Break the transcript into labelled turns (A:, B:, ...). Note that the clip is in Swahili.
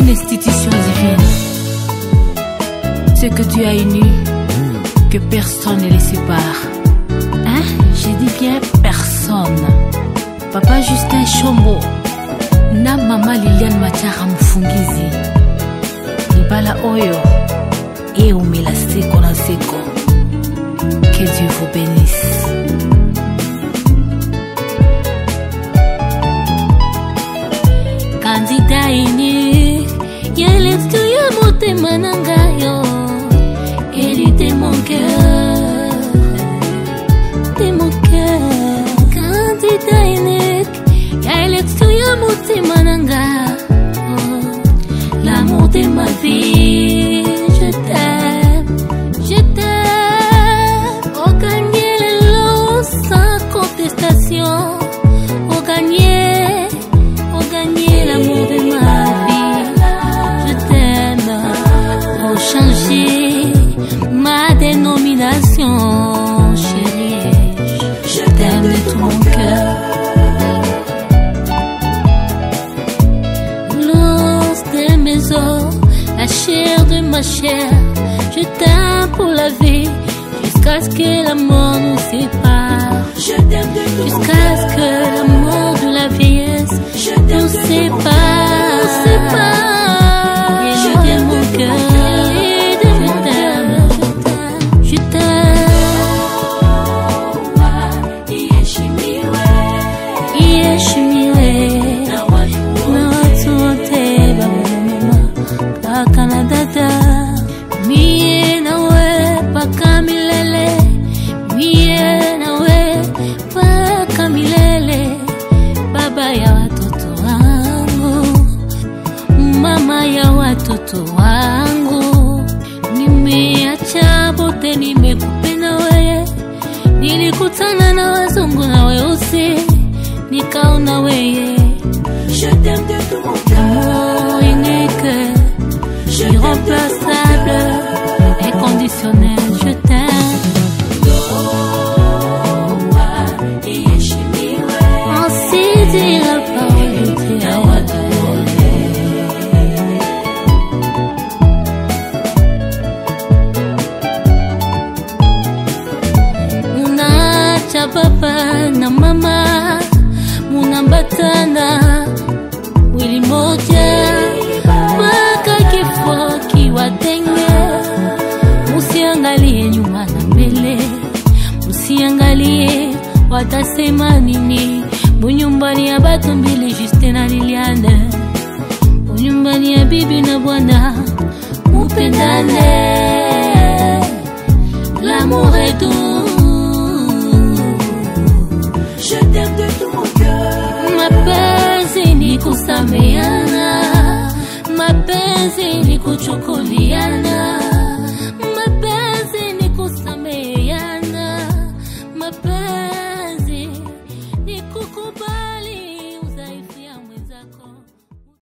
A: une institution divine. Ce que Dieu a uni, que personne ne les sépare. Hein? J'ai dit bien personne. Papa Justin Chombo na Mama Liliane Machara Mfungizi Libala Oyo et Oumela Seko na Seko. Que Dieu vous bénisse. Candidat unique, y'a tu ya motema nanga yo. Elle était mon cœur, t'es mon cœur. Candidat unique, y'a tu ya motema nanga. L'amour de ma vie, je t'aime, je t'aime. Oh gagner le lot sans contestation, oh gagner l'amour de ma vie, je t'aime. Oh changer ma dénomination, chérie, je t'aime de tout mon cœur. L'os de mes os, la chair de ma chair, je t'aime pour la vie, jusqu'à ce que la mort nous sépare. Je t'aime de tout jusqu'à ce que la mort de la vieillesse nous sépare. Je t'aime mon cœur. Watoto wangu nimeacha bote, nimekupenda wewe. Nilikutana na wazungu na weusi, nikaona wewe. Je t'aime de tout mon cœur, unique, irremplaçable, inconditionnel. Je t'aime. Ainsi dit la parole de Dieu. Papa na mama munambatana wili moja mpaka kifo kiwatenge. Musiangalie nyuma na mbele, musiangalie watasema nini. Bunyumbani ya batu mbili, Justin na Liliane, bunyumbani ya bibi na bwana, mupendane. L'amour est doux, je t'aime de tout mon cœur. Mapenzi ni kusameana, mapenzi ni kuchukuliana.